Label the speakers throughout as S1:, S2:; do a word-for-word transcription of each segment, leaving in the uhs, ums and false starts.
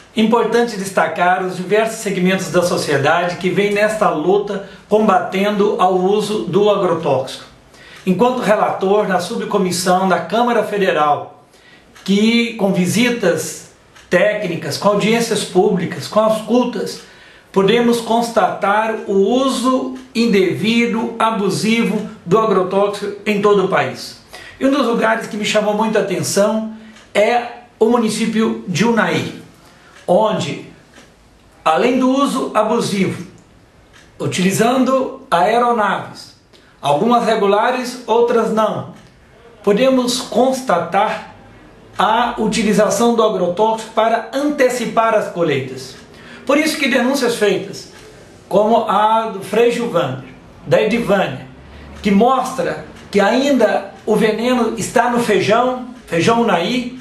S1: Importante destacar os diversos segmentos da sociedade que vêm nesta luta combatendo ao uso do agrotóxico. Enquanto relator na subcomissão da Câmara Federal, que com visitas técnicas, com audiências públicas, com auscultas, podemos constatar o uso indevido, abusivo do agrotóxico em todo o país. E um dos lugares que me chamou muita atenção é o município de Unai, onde, além do uso abusivo, utilizando aeronaves, algumas regulares, outras não, podemos constatar a utilização do agrotóxico para antecipar as colheitas. Por isso que denúncias feitas, como a do Frei Gilvander, da Edivânia, que mostra que ainda o veneno está no feijão, feijão Unai,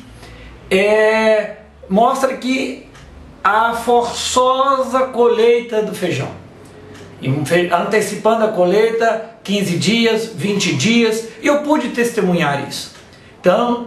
S1: é, mostra que a forçosa colheita do feijão, antecipando a colheita quinze dias, vinte dias, e eu pude testemunhar isso. Então,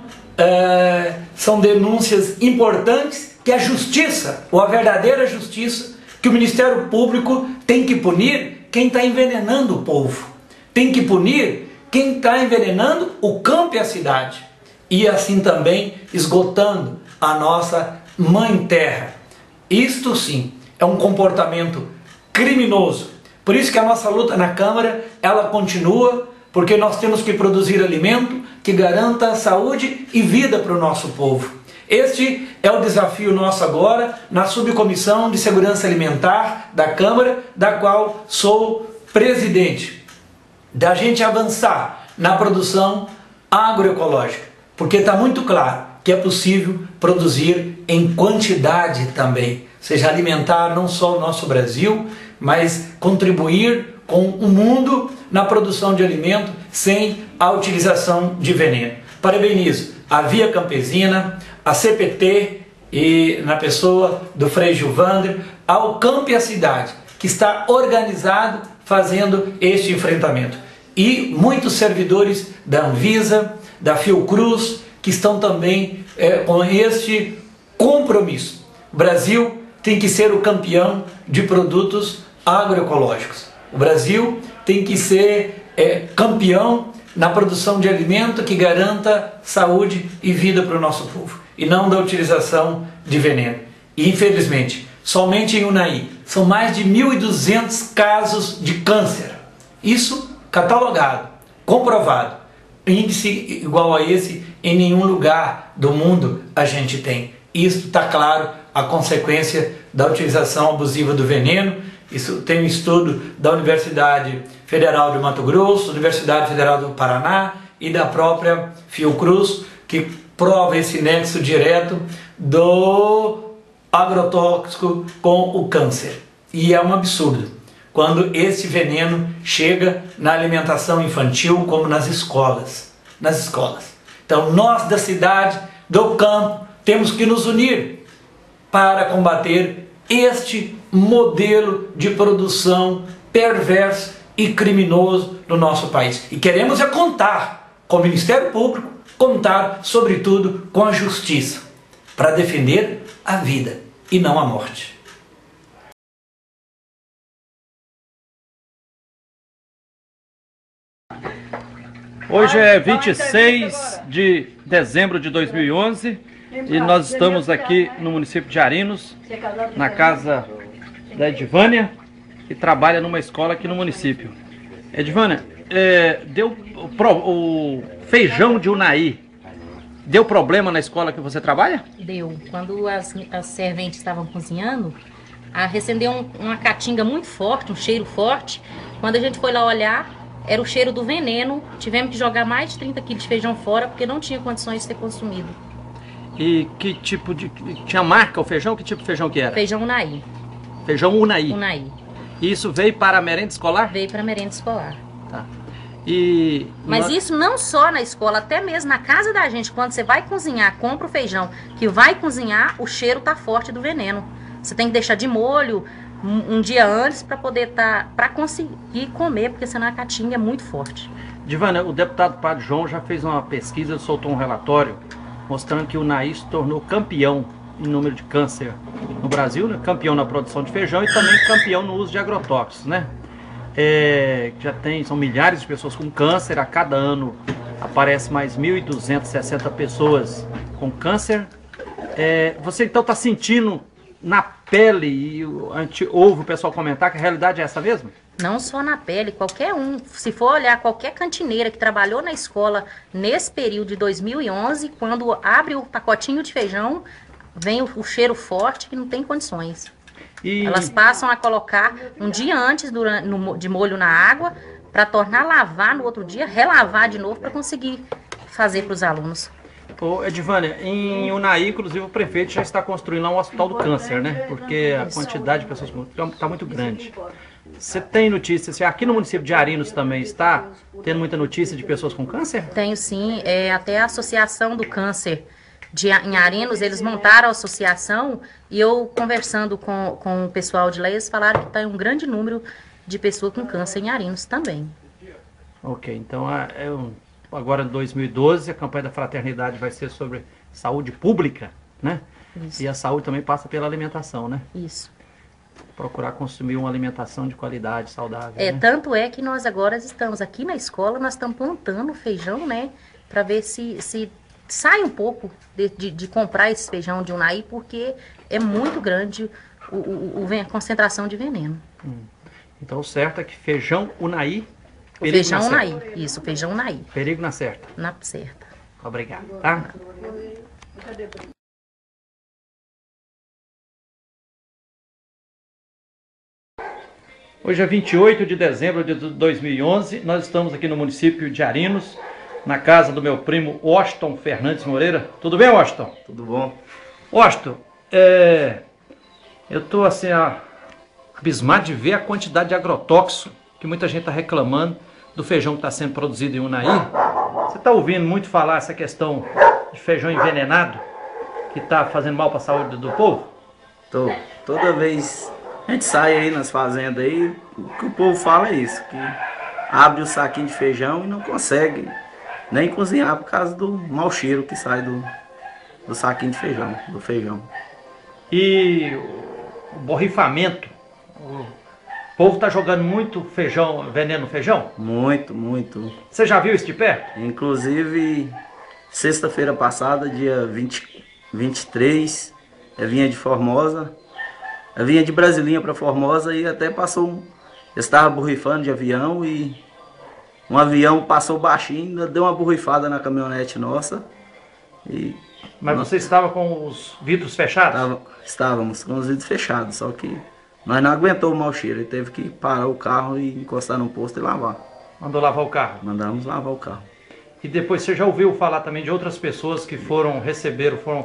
S1: é, são denúncias importantes que a justiça, ou a verdadeira justiça, que o Ministério Público tem que punir quem está envenenando o povo, tem que punir quem está envenenando o campo e a cidade, e assim também esgotando a nossa mãe terra. Isto sim é um comportamento criminoso. Por isso que a nossa luta na Câmara, ela continua, porque nós temos que produzir alimento que garanta saúde e vida para o nosso povo. Este é o desafio nosso agora na Subcomissão de Segurança Alimentar da Câmara, da qual sou presidente. Da gente avançar na produção agroecológica, porque está muito claro que é possível produzir em quantidade também, ou seja, alimentar não só o nosso Brasil, mas contribuir com o mundo na produção de alimento sem a utilização de veneno. Parabenizo a Via Campesina, a C P T e na pessoa do Frei Gilvander, ao campo e à cidade, que está organizado fazendo este enfrentamento. E muitos servidores da Anvisa, da Fiocruz, que estão também é, com este compromisso. O Brasil tem que ser o campeão de produtos agroecológicos. O Brasil tem que ser é, campeão na produção de alimento que garanta saúde e vida para o nosso povo, e não da utilização de veneno. E infelizmente, somente em Unai, são mais de mil e duzentos casos de câncer. Isso catalogado, comprovado. Índice igual a esse em nenhum lugar do mundo a gente tem. Isso está claro, a consequência da utilização abusiva do veneno. Isso tem um estudo da Universidade Federal de Mato Grosso, Universidade Federal do Paraná e da própria Fiocruz, que prova esse nexo direto do agrotóxico com o câncer. E é um absurdo quando esse veneno chega na alimentação infantil, como nas escolas. Nas escolas. Então nós da cidade, do campo, temos que nos unir para combater este modelo de produção perverso e criminoso no nosso país. E queremos é contar com o Ministério Público, contar sobretudo com a justiça, para defender a vida e não a morte.
S2: Hoje é vinte e seis de dezembro de dois mil e onze e nós estamos aqui no município de Arinos, na casa da Edivânia, que trabalha numa escola aqui no município. Edivânia, é, deu o, o feijão de Unai, deu problema na escola que você trabalha?
S3: Deu. Quando as, as serventes estavam cozinhando, acendeu um, uma caatinga muito forte, um cheiro forte. Quando a gente foi lá olhar, era o cheiro do veneno. Tivemos que jogar mais de trinta quilos de feijão fora, porque não tinha condições de ser consumido.
S2: E que tipo de... tinha marca o feijão? Que tipo de feijão que era?
S3: Feijão Unai.
S2: Feijão Unai.
S3: Unai.
S2: E isso veio para a merenda escolar?
S3: Veio para a merenda escolar.
S2: Tá. E...
S3: Mas
S2: nós...
S3: isso não só na escola, até mesmo na casa da gente. Quando você vai cozinhar, compra o feijão que vai cozinhar, o cheiro tá forte do veneno. Você tem que deixar de molho um, um dia antes para poder tá, para conseguir comer, porque senão a caatinga é muito forte.
S2: Edivânia, o deputado Padre João já fez uma pesquisa, soltou um relatório mostrando que o Unai se tornou campeão em número de câncer Brasil, né? Campeão na produção de feijão e também campeão no uso de agrotóxicos, né? É, já tem, são milhares de pessoas com câncer, a cada ano aparece mais mil e duzentas e sessenta pessoas com câncer. É, você então está sentindo na pele, e a gente ouve o pessoal comentar que a realidade é essa mesmo?
S3: Não só na pele, qualquer um. Se for olhar qualquer cantineira que trabalhou na escola nesse período de dois mil e onze, quando abre o pacotinho de feijão, vem o, o cheiro forte que não tem condições. E... Elas passam a colocar um dia antes durante, no, de molho na água, para tornar a lavar no outro dia, relavar de novo para conseguir fazer para os alunos.
S2: Ô Edivânia, em Unai, inclusive, o prefeito já está construindo lá um hospital do câncer, né? Porque a quantidade de pessoas está muito grande. Você tem notícias, aqui no município de Arinos também está tendo muita notícia de pessoas com câncer?
S3: Tenho sim, é, até a Associação do Câncer de, em Arinos, eles montaram a associação e eu conversando com, com o pessoal de lá, eles falaram que tem um grande número de pessoas com câncer em Arinos também.
S2: Ok, então é um, agora em dois mil e doze a campanha da fraternidade vai ser sobre saúde pública, né? Isso. E a saúde também passa pela alimentação, né?
S3: Isso.
S2: Procurar consumir uma alimentação de qualidade, saudável.
S3: É,
S2: né?
S3: Tanto é que nós agora estamos aqui na escola, nós estamos plantando feijão, né? Para ver se, se sai um pouco de, de, de comprar esse feijão de Unai, porque é muito grande o, o, o, a concentração de veneno.
S2: Hum. Então o certo é que feijão Unai...
S3: O feijão Unai, isso, feijão Unai.
S2: Perigo na certa.
S3: Na certa.
S2: Obrigado, tá? Hoje é vinte e oito de dezembro de dois mil e onze, nós estamos aqui no município de Arinos, na casa do meu primo Washington Fernandes Moreira. Tudo bem, Washington?
S4: Tudo bom.
S2: Washington, é... eu estou assim, ó, abismado de ver a quantidade de agrotóxico que muita gente está reclamando do feijão que está sendo produzido em Unai. Você está ouvindo muito falar essa questão de feijão envenenado, que está fazendo mal para a saúde do povo?
S4: Tô. Toda vez a gente sai aí nas fazendas aí, o que o povo fala é isso, que abre o saquinho de feijão e não consegue nem cozinhar por causa do mau cheiro que sai do, do saquinho de feijão, do feijão.
S2: E o borrifamento, o povo está jogando muito feijão, veneno no feijão?
S4: Muito, muito.
S2: Você já viu isso de perto?
S4: Inclusive, sexta-feira passada, dia vinte, vinte e três, eu vinha de Formosa, eu vinha de Brasilinha para Formosa e até passou um... Eu estava borrifando de avião e um avião passou baixinho, deu uma borrifada na caminhonete nossa. E
S2: Mas você estava com os vidros fechados?
S4: Estava, estávamos com os vidros fechados, só que nós não aguentou o mau cheiro, ele teve que parar o carro e encostar no posto e lavar.
S2: Mandou lavar o carro?
S4: Mandamos lavar o carro.
S2: E depois você já ouviu falar também de outras pessoas que foram, receberam, foram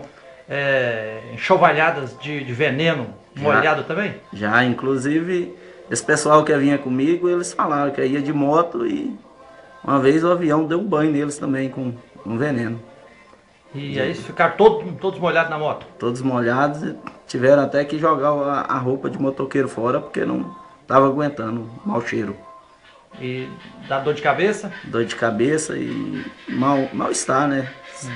S2: é, enxovalhadas de, de veneno molhado também?
S4: Já, inclusive, esse pessoal que vinha comigo, eles falaram que ia de moto e uma vez o avião deu um banho neles também com um veneno.
S2: E aí ficaram todos, todos molhados na moto?
S4: Todos molhados e tiveram até que jogar a, a roupa de motoqueiro fora porque não estava aguentando o mau cheiro.
S2: E dá dor de cabeça?
S4: Dor de cabeça e mal, mal-estar, né?
S2: Hum.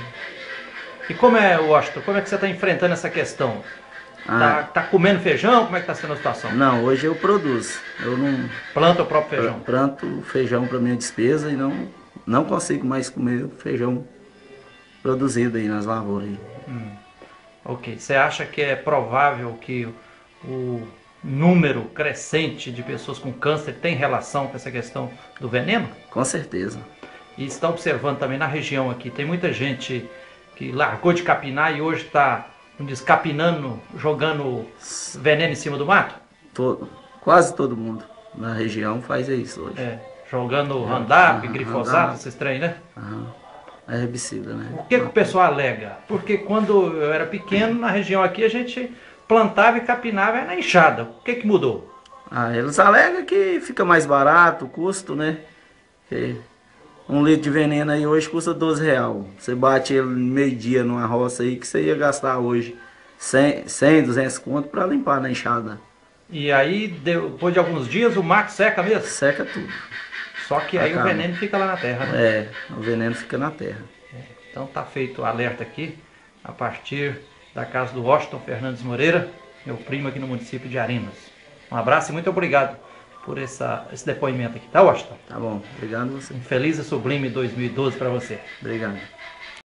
S2: E como é, Washington, como é que você está enfrentando essa questão? Ah, tá, tá comendo feijão? Como é que está sendo a situação?
S4: Não, hoje eu produzo. Eu não...
S2: Planta o próprio feijão?
S4: Planto feijão para minha despesa e não, não consigo mais comer feijão produzido aí nas lavouras. Aí.
S2: Hum. Ok. Você acha que é provável que o número crescente de pessoas com câncer tem relação com essa questão do veneno?
S4: Com certeza.
S2: E está observando também na região aqui, tem muita gente que largou de capinar e hoje está capinando, jogando veneno em cima do mato?
S4: Todo, quase todo mundo na região faz isso hoje.
S2: É, jogando Roundup,
S4: uhum,
S2: glifosato, esses trem, né?
S4: Uhum. É herbicida, né?
S2: O que, que o pessoal alega? Porque quando eu era pequeno, na região aqui, a gente plantava e capinava na enxada. O que que mudou?
S4: Ah, eles alegam que fica mais barato o custo, né? Que um litro de veneno aí hoje custa doze reais. Você bate ele meio dia numa roça aí que você ia gastar hoje cem, duzentos conto para limpar na enxada.
S2: E aí, depois de alguns dias, o mato seca mesmo?
S4: Seca tudo.
S2: Só que aí Acaba. o veneno fica lá na terra, né?
S4: É, o veneno fica na terra.
S2: É, então tá feito o alerta aqui, a partir da casa do Washington Fernandes Moreira. meu primo aqui no município de Arinos. Um abraço e muito obrigado por essa, esse depoimento aqui, tá, Washington?
S4: Tá bom, obrigado você.
S2: Um feliz e sublime dois mil e doze para você.
S4: Obrigado.